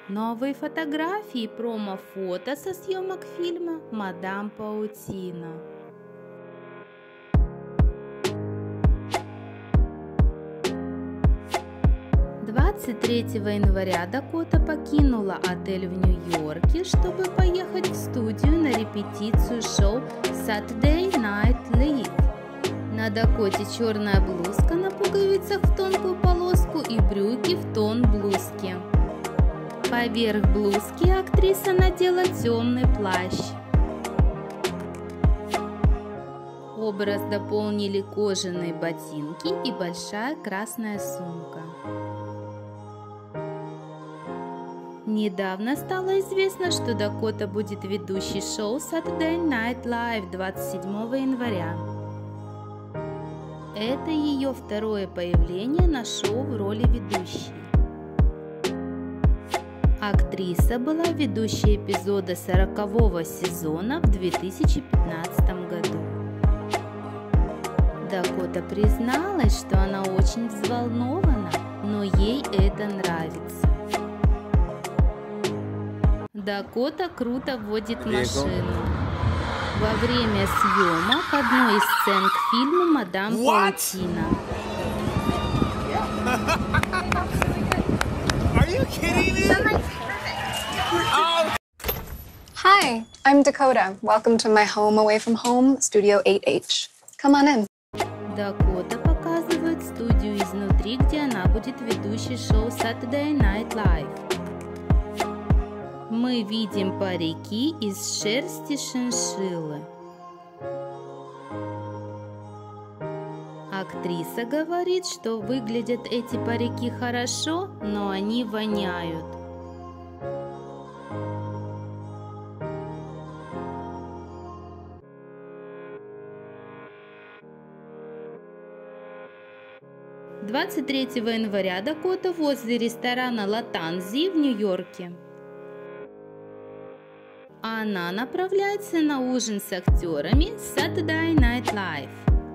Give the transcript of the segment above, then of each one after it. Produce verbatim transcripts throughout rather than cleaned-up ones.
Новые фотографии и промо-фото со съемок фильма «Мадам Паутина». двадцать третьего января Дакота покинула отель в Нью-Йорке, чтобы поехать в студию на репетицию шоу Saturday Night Live. На Дакоте черная блузка на пуговицах в тонкую полоску и брюки в тон блузки. Поверх блузки актриса надела темный плащ. Образ дополнили кожаные ботинки и большая красная сумка. Недавно стало известно, что Дакота будет ведущей шоу Saturday Night Live двадцать седьмого января. Это ее второе появление на шоу в роли ведущей. Актриса была ведущей эпизода сорокового сезона в две тысячи пятнадцатом году. Дакота призналась, что она очень взволнована, но ей это нравится. Дакота круто водит машину. Во время съемок одной из сцен к фильму «Мадам Паутина». Hi, I'm Dakota. Welcome to my home away from home, Studio eight H. Come on in. Дакота показывает студию изнутри, где она будет ведущей шоу Saturday Night Live. Мы видим парики из шерсти шиншиллы. Актриса говорит, что выглядят эти парики хорошо, но они воняют. двадцать третьего января Дакота возле ресторана Латанзи в Нью-Йорке. Она направляется на ужин с актерами Saturday Night Live.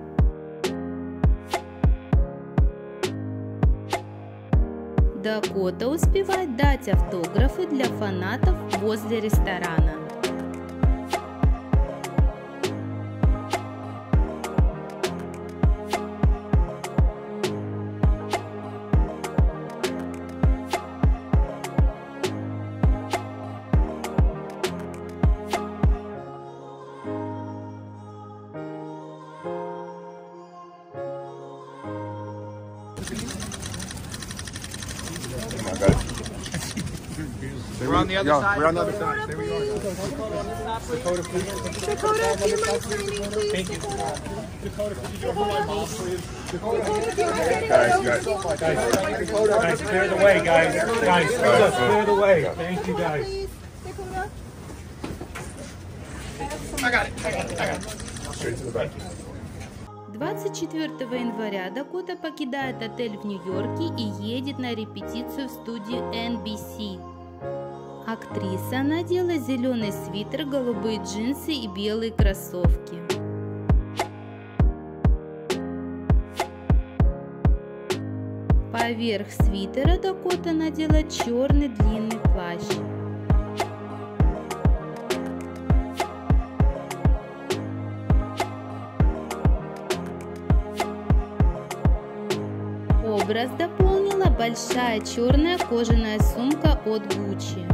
Дакота успевает дать автографы для фанатов возле ресторана. We're on the other yeah, side. We're on the other side. There we go. Dakota, please. Dakota, do you mind signing, please? Thank you. Dakota, could you go for my mom, please? Dakota. Guys, guys, Guys, Dakota. Guys, clear the way, guys. Guys, just clear the way. Thank you, guys. Dakota. I got it. I got it. I got it. Straight to the back. двадцать четвёртого января Дакота покидает отель в Нью-Йорке и едет на репетицию в студию эн би си. Актриса надела зеленый свитер, голубые джинсы и белые кроссовки. Поверх свитера Дакота надела черный длинный плащ. Образ дополнила большая черная кожаная сумка от Гуччи.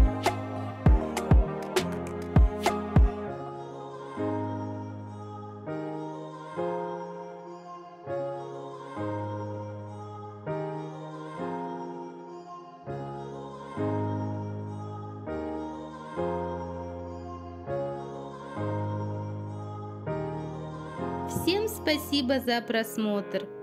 Всем спасибо за просмотр!